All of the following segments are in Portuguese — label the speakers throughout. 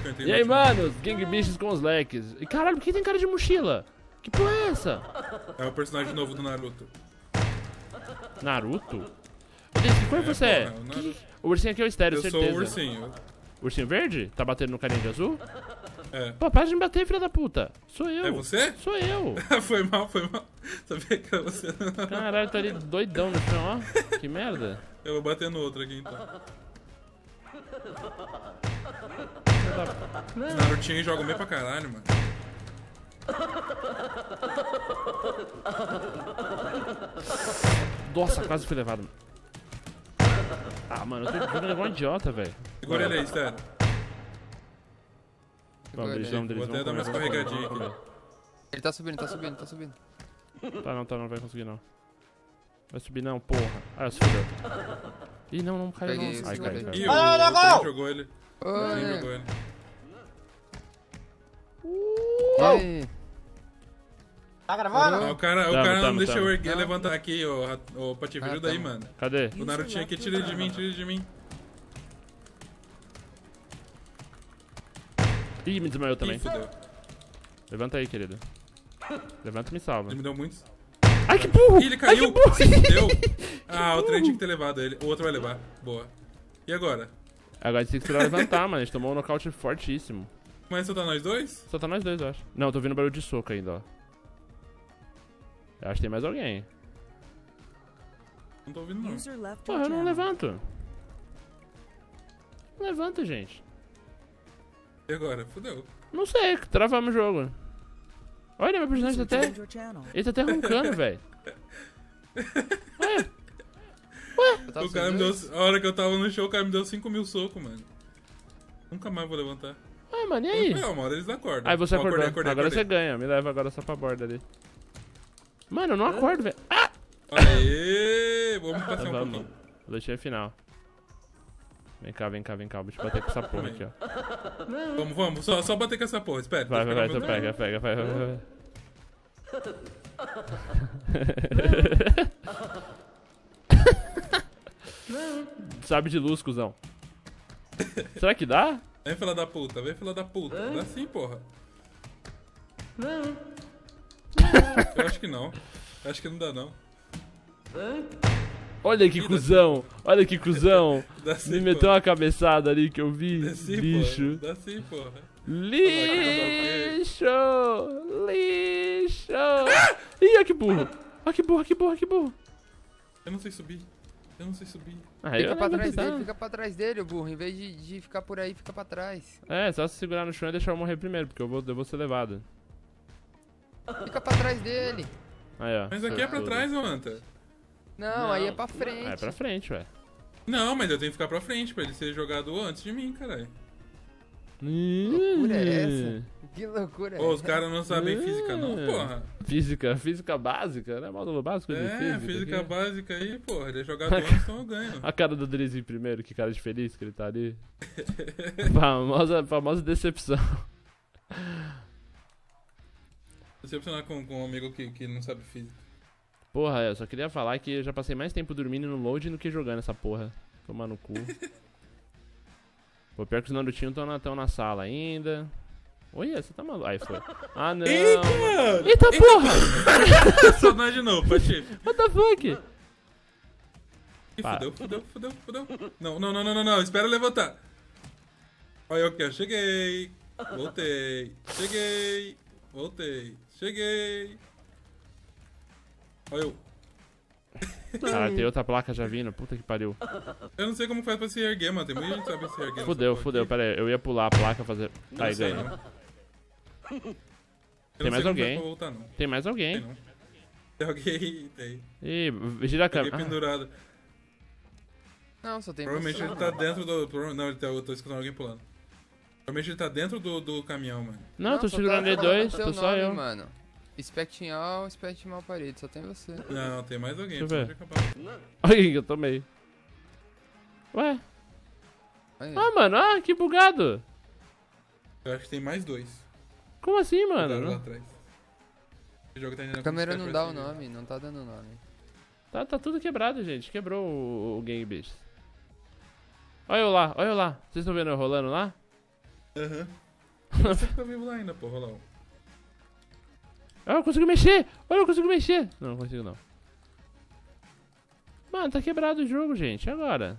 Speaker 1: entrei
Speaker 2: E
Speaker 1: no
Speaker 2: aí,
Speaker 1: último.
Speaker 2: mano, os Gang Beasts com os leques. E caralho, por que tem cara de mochila? Que porra é essa?
Speaker 1: É o personagem novo do Naruto.
Speaker 2: Naruto? Que cor você é?
Speaker 1: porra, o Naruto.
Speaker 2: O ursinho aqui é o estéreo,
Speaker 1: Eu
Speaker 2: certeza.
Speaker 1: sou o ursinho.
Speaker 2: Ursinho verde? Tá batendo no carinha de azul?
Speaker 1: É.
Speaker 2: Pô, para de me bater, filha da puta. Sou eu.
Speaker 1: É você?
Speaker 2: Sou eu.
Speaker 1: Foi mal, foi mal. Sabia que era você.
Speaker 2: Caralho, tá ali doidão no chão, ó. Que merda.
Speaker 1: Eu vou bater no outro aqui então. Narutinho joga bem pra caralho, mano.
Speaker 2: Nossa, quase fui levado. Ah, mano, eu tô jogando igual um idiota, velho.
Speaker 1: Segura ele aí, sério.
Speaker 2: Vamos, eles
Speaker 1: Vou
Speaker 2: vão
Speaker 1: até dar mais
Speaker 2: comer,
Speaker 1: escorregadinha
Speaker 2: vão comer.
Speaker 1: aqui.
Speaker 3: Ele tá subindo, tá subindo, tá subindo.
Speaker 2: Tá, não vai conseguir não. Vai subir não, porra. Ah, se fudeu. Ih, não caiu não.
Speaker 3: Peguei,
Speaker 2: Ai,
Speaker 3: segurei.
Speaker 2: caiu.
Speaker 1: Ih, o Trem jogou ele. O Trem
Speaker 3: Oi.
Speaker 1: jogou ele.
Speaker 3: E aí?
Speaker 4: Tá gravando?
Speaker 1: Ah, o cara
Speaker 2: Tamo,
Speaker 1: não deixa
Speaker 2: tamo.
Speaker 1: eu erguer levantar aqui, ô Patife, ajuda aí,
Speaker 3: tamo.
Speaker 1: mano.
Speaker 2: Cadê?
Speaker 1: O Narutinho aqui, tira ele de mim, tira ele de mim.
Speaker 2: Ih, me desmaiou
Speaker 1: Ih,
Speaker 2: também.
Speaker 1: fudeu.
Speaker 2: Levanta aí, querido. Levanta e me salva.
Speaker 1: Ele me deu muitos.
Speaker 2: Ai, que burro!
Speaker 1: Ih, ele caiu!
Speaker 2: Ai, que burro!
Speaker 1: Se fudeu! Ah, o trem tinha que ter levado ele. O outro vai levar. Boa. E agora?
Speaker 2: Agora a gente tem que esperar levantar, mano. A gente tomou um nocaute fortíssimo.
Speaker 1: Mas só tá nós dois?
Speaker 2: Só tá nós dois, eu acho. Não, eu tô ouvindo barulho de soco ainda, ó. Eu acho que tem mais alguém.
Speaker 1: Não tô ouvindo, não.
Speaker 5: User left
Speaker 2: Porra,
Speaker 5: your
Speaker 2: eu não
Speaker 5: channel.
Speaker 2: levanto. Não levanta, gente.
Speaker 1: E agora? Fudeu.
Speaker 2: Não sei, travamos o jogo. Olha, meu personagem tá até...
Speaker 5: Joined your channel.
Speaker 2: Ele tá até roncando, velho. Ué,
Speaker 3: Eu tava
Speaker 1: O cara me deu.
Speaker 3: subindo.
Speaker 1: A hora que eu tava no show, o cara me deu 5.000 socos, mano. Nunca mais vou levantar.
Speaker 2: ué, mano, e aí?
Speaker 1: Não, uma hora eles acordam.
Speaker 2: Aí você
Speaker 1: Ó,
Speaker 2: acordou.
Speaker 1: acordei.
Speaker 2: Agora você ganha. Me leva agora só pra borda ali. Mano, eu não acordo, velho. Ah!
Speaker 1: Aê! Vamos passear um
Speaker 2: Vamos.
Speaker 1: pouquinho.
Speaker 2: Deixei final. Vem cá. Vou te bater com essa porra aqui, ó.
Speaker 1: Vamos. Só bater com essa porra. Espera.
Speaker 2: Vai,
Speaker 1: deixa eu
Speaker 2: então
Speaker 1: pegar o meu
Speaker 2: pega, vai. Sabe de luz, cuzão. Será que dá?
Speaker 1: Vem, filha da puta. Dá sim, porra. Eu acho que não. Acho que não dá, não.
Speaker 2: Olha que cuzão.
Speaker 1: Dá sim,
Speaker 2: Me meteu
Speaker 1: porra.
Speaker 2: uma cabeçada ali que eu vi.
Speaker 1: Dá sim,
Speaker 2: Lixo.
Speaker 1: porra. Dá sim, porra.
Speaker 2: Lixo! Ih, olha que burro.
Speaker 1: Eu não sei subir.
Speaker 2: Ah,
Speaker 3: Fica
Speaker 2: eu
Speaker 3: pra
Speaker 2: não vou
Speaker 3: trás
Speaker 2: tentar.
Speaker 3: dele, fica pra trás dele, o burro. Em vez de ficar por aí, fica pra trás.
Speaker 2: É, só se segurar no chão e deixar eu morrer primeiro, porque eu vou ser levado.
Speaker 3: Fica pra trás dele.
Speaker 2: Aí, ó.
Speaker 1: Mas aqui é pra
Speaker 2: sortudo. Ah,
Speaker 1: trás, ô Anta.
Speaker 3: Não, aí é pra frente.
Speaker 2: É pra frente, ué.
Speaker 1: Não, mas eu tenho que ficar pra frente pra ele ser jogado antes de mim, caralho.
Speaker 3: Que loucura é essa? Que loucura é
Speaker 1: Ô, os
Speaker 3: essa?
Speaker 1: caras não sabem física, não, porra.
Speaker 2: Física básica, né? Módulo básico de física.
Speaker 1: Física
Speaker 2: aqui.
Speaker 1: básica aí, porra. Ele é jogado antes, então eu ganho.
Speaker 2: A cara do Drizzy primeiro, que cara de feliz que ele tá ali. famosa decepção.
Speaker 1: Decepcionar com um amigo que não sabe física.
Speaker 2: Porra, eu só queria falar que eu já passei mais tempo dormindo no load do que jogando essa porra. Tomar no cu. Pô, pior que os Narutinhos estão na sala ainda. Oi, você tá maluco? Aí foi. Ah, não.
Speaker 1: Eita, mano!
Speaker 2: Eita porra!
Speaker 1: Só nós de novo, Patife.
Speaker 2: What the fuck?
Speaker 1: Ih,
Speaker 2: Para.
Speaker 1: fudeu. Não. Espera eu levantar. Olha eu aqui, ó. Cheguei. Voltei. Olha eu.
Speaker 2: Cara, tem outra placa já vindo. Puta que pariu.
Speaker 1: Eu não sei como faz pra se erguer, mano. Tem muita gente que sabe se erguer.
Speaker 2: Fudeu. Pera aí, eu ia pular a placa fazer. Aí, ganhei. Tem mais alguém. Tem mais alguém.
Speaker 1: Tem alguém. Tem.
Speaker 2: Ih, gira a
Speaker 1: Alguém
Speaker 2: câmera.
Speaker 1: pendurado.
Speaker 3: Não, só tem
Speaker 1: Provavelmente
Speaker 3: você.
Speaker 1: ele tá dentro do. Não, eu tô escutando alguém pulando. Provavelmente ele tá dentro do caminhão, mano.
Speaker 2: Não, tô
Speaker 3: só
Speaker 2: segurando
Speaker 3: tá
Speaker 2: ele dois,
Speaker 3: seu
Speaker 2: tô só
Speaker 3: nome,
Speaker 2: eu.
Speaker 3: Mano. Spectinal parede, só tem você.
Speaker 1: Não, tem mais alguém.
Speaker 2: Deixa eu
Speaker 1: pode
Speaker 2: ver.
Speaker 1: acabar.
Speaker 2: Olha o que eu tomei. Ué?
Speaker 3: Aí.
Speaker 2: Ah, mano, que bugado.
Speaker 1: Eu acho que tem mais dois.
Speaker 2: Como assim,
Speaker 1: Lá
Speaker 2: mano?
Speaker 1: atrás. Esse jogo tá
Speaker 3: A câmera não dá o nome, não tá dando o nome.
Speaker 2: Tá tudo quebrado, gente. Quebrou o Gang Beast. Olha eu lá. Vocês estão vendo eu rolando lá?
Speaker 1: Aham. Você que tá vivo lá ainda, porra, lá.
Speaker 2: Ah, eu consigo mexer! Olha, eu consigo mexer! Não consigo não. Mano, tá quebrado o jogo, gente. E agora?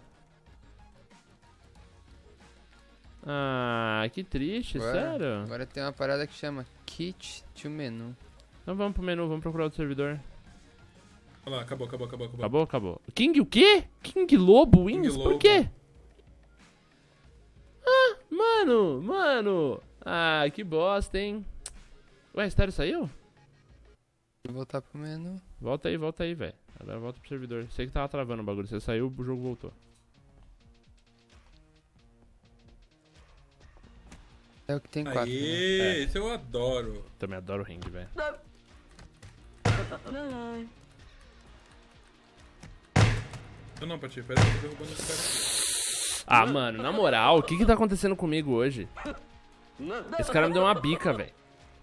Speaker 2: Ah, que triste, sério?
Speaker 3: Agora tem uma parada que chama Kit to Menu.
Speaker 2: Então vamos pro menu, vamos procurar outro servidor.
Speaker 1: Olha lá, acabou.
Speaker 2: Acabou? King o quê? King Lobo Wings?
Speaker 1: King
Speaker 2: Por
Speaker 1: Lobo.
Speaker 2: quê? Ah, mano. Ah, que bosta, hein? Ué, Estéreo saiu?
Speaker 3: Vou voltar pro menu.
Speaker 2: Volta aí, velho. Agora volta pro servidor. Sei que tava travando o bagulho. Você saiu, o jogo voltou.
Speaker 3: É o que tem 4.
Speaker 1: Aê, esse eu adoro.
Speaker 2: Também adoro o ring, velho.
Speaker 1: Não, Pati, pera aí, eu tô derrubando esse cara aqui.
Speaker 2: Ah, mano, na moral, o que tá acontecendo comigo hoje? Esse cara me deu uma bica, velho.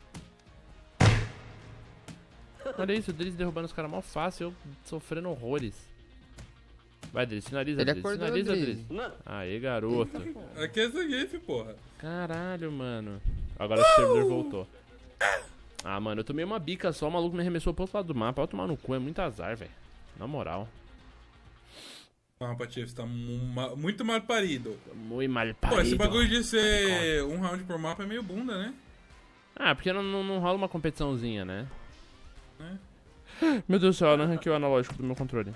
Speaker 2: Olha isso, o Driz derrubando os caras mó fácil, eu sofrendo horrores. Vai, Driz, finaliza,
Speaker 3: Ele
Speaker 2: Driz.
Speaker 3: acordou,
Speaker 2: Finaliza,
Speaker 3: Driz.
Speaker 2: Driz. Aê, garoto.
Speaker 1: Aqui é esse GIF, porra.
Speaker 2: Caralho, mano. Agora o servidor voltou. Ah, mano, eu tomei uma bica só, o maluco me arremessou pro outro lado do mapa. Vai tomar no cu, é muito azar, velho. Na moral.
Speaker 1: Não, Pati, você tá muito mal parido.
Speaker 2: Muito mal
Speaker 1: Pô, esse
Speaker 2: parido.
Speaker 1: bagulho de ser um round por mapa é meio bunda, né?
Speaker 2: Ah, porque não rola uma competiçãozinha, né?
Speaker 1: É.
Speaker 2: Meu Deus do céu, eu não arranquei o analógico do meu controle.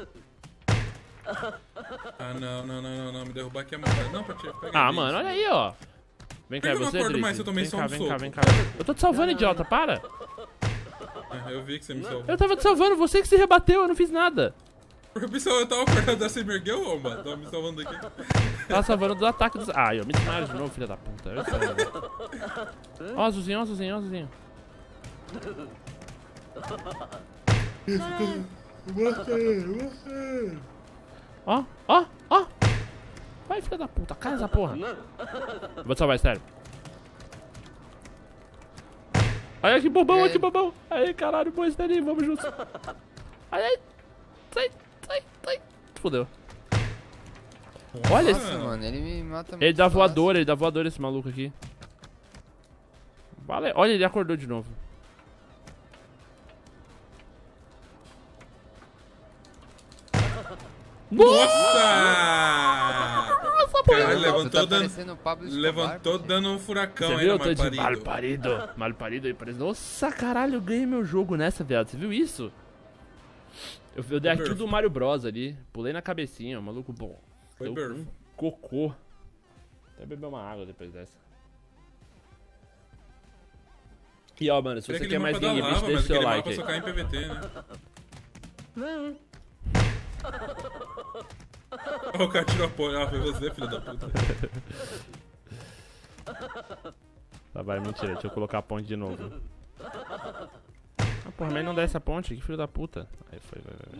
Speaker 1: Ah, não, me derrubar aqui é matar. Não, Pati, pega
Speaker 2: Ah,
Speaker 1: aí,
Speaker 2: mano, olha aí, ó. Vem cá,
Speaker 1: Eu não
Speaker 2: você,
Speaker 1: acordo
Speaker 2: Driz.
Speaker 1: mais se eu tomei
Speaker 2: Vem
Speaker 1: só
Speaker 2: cá,
Speaker 1: um
Speaker 2: vem
Speaker 1: soco.
Speaker 2: cá, vem cá. Eu tô te salvando, idiota, para.
Speaker 1: Eu vi que você me salvou.
Speaker 2: Eu tava te salvando, você que se rebateu, eu não fiz nada.
Speaker 1: Eu tava acordado da Semergueu, ô, mano. Tava me salvando aqui.
Speaker 2: Tava salvando do ataque dos... Ah, eu me desmaio de novo, filha da puta. Eu sei. Ó, azulzinho, ó, azulzinho, ó, azulzinho. Ó. Vai, filha da puta, cai essa porra. Vou te salvar, sério. Ai, que bobão, que bobão. Aí, caralho, boa, Esterinho, vamos juntos. Ai. Sai. Fudeu. Olha esse...
Speaker 3: Nossa, mano, ele me mata muito
Speaker 2: Ele dá
Speaker 3: fácil.
Speaker 2: voador, esse maluco aqui. Valeu. Olha, ele acordou de novo.
Speaker 1: Nossa! Caralho,
Speaker 3: Você tá parecendo o Pablo Escobar,
Speaker 1: levantou
Speaker 3: Pati.
Speaker 1: dando um furacão
Speaker 2: Você
Speaker 1: aí,
Speaker 2: viu?
Speaker 1: no
Speaker 2: Eu tô de
Speaker 1: mal
Speaker 2: mal parido. Mal parido aí, parece. Nossa, caralho, eu ganhei meu jogo nessa, viado. Você viu isso? Eu dei aqui do Mario Bros ali. Pulei na cabecinha, maluco bom.
Speaker 1: Foi
Speaker 2: Deu
Speaker 1: perfo.
Speaker 2: um cocô. Até beber uma água depois dessa. E ó, mano, se você quer mais game beat, deixa o seu like aí.
Speaker 1: Só cai em PVT, né? Ó, o cara tirou a porra. Ah, foi você, filho da puta.
Speaker 2: Tá, vai, mentira. Deixa eu colocar a ponte de novo. Ah, porra, mas não dá essa ponte? Que filho da puta. Aí foi,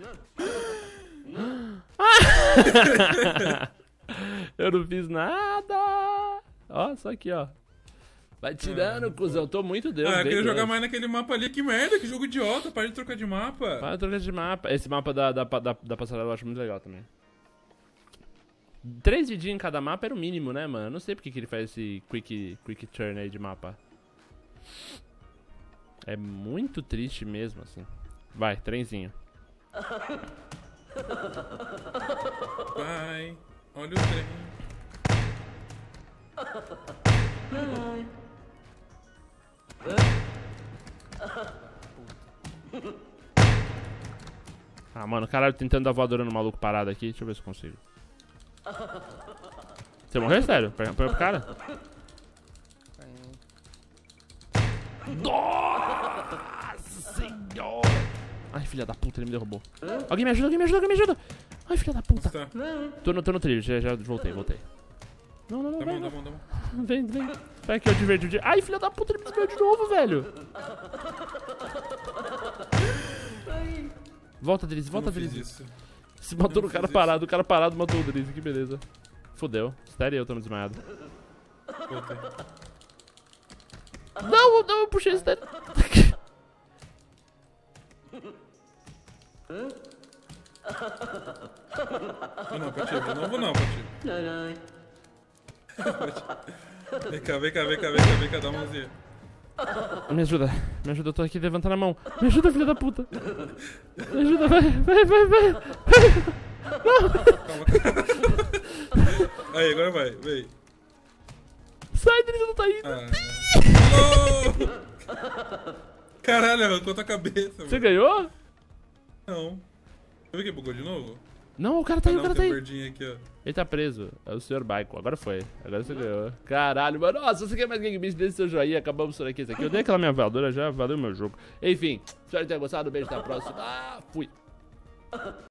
Speaker 2: vai. Eu não fiz nada. Ó, só aqui, ó. Vai tirando, cuzão. Tô muito Deus.
Speaker 1: Ah, eu
Speaker 2: bem
Speaker 1: queria jogar
Speaker 2: Deus.
Speaker 1: mais naquele mapa ali. Que merda, que jogo idiota. Para de trocar de mapa.
Speaker 2: Para trocar de mapa. Esse mapa da passarela eu acho muito legal também. 3 vidinhos em cada mapa era o mínimo, né, mano? Eu não sei porque que ele faz esse quick turn aí de mapa. É muito triste mesmo, assim. Vai, trenzinho.
Speaker 1: Vai. Olha o trem.
Speaker 2: Ah, mano, caralho, tentando dar voadora no maluco parado aqui. Deixa eu ver se eu consigo. Você morreu, sério? Põe pro cara. Nossa senhora! Ai, filha da puta, ele me derrubou. Alguém me ajuda! Ai, filha da puta.
Speaker 1: Tá.
Speaker 2: Tô no trilho, já voltei. Não,
Speaker 1: Dá
Speaker 2: vem.
Speaker 1: mão.
Speaker 2: Vem. Vai aqui, ó, de verde. Ai, filha da puta, ele me desviou de novo, velho. Volta, Driz,
Speaker 1: Eu não fiz isso.
Speaker 2: Se matou
Speaker 1: Eu
Speaker 2: no
Speaker 1: não
Speaker 2: cara
Speaker 1: fiz
Speaker 2: parado, o cara parado matou o Driz, que beleza. Fudeu. Sério, eu tô desmaiado.
Speaker 1: Voltei.
Speaker 2: Não, eu puxei esse Sério.
Speaker 1: Não, Pati, de novo não, Pati. Vem cá, dá uma mãozinha.
Speaker 2: Me ajuda, eu tô aqui levantando a mão. Me ajuda, filha da puta. Me ajuda, vai.
Speaker 1: Calma. Aí, agora vai, vem.
Speaker 2: Sai, Drizzy, não tá indo.
Speaker 1: Não! Caralho, arrancou tua cabeça,
Speaker 2: Você
Speaker 1: mano.
Speaker 2: ganhou?
Speaker 1: Não. Você viu que bugou de novo?
Speaker 2: Não, o cara tá aí,
Speaker 1: Não,
Speaker 2: o cara
Speaker 1: tem
Speaker 2: tá
Speaker 1: um
Speaker 2: aí.
Speaker 1: verdinho aqui, ó.
Speaker 2: Ele tá preso. É o Sr. Baiko. Agora foi. Agora você ganhou. Caralho, mano. Nossa, se você quer mais Gang Beast, deixa seu joinha. Acabamos por aqui. Esse aqui. Eu dei aquela minha voadora já. Valeu meu jogo. Enfim, espero que tenha gostado. Beijo, até a próxima. Fui.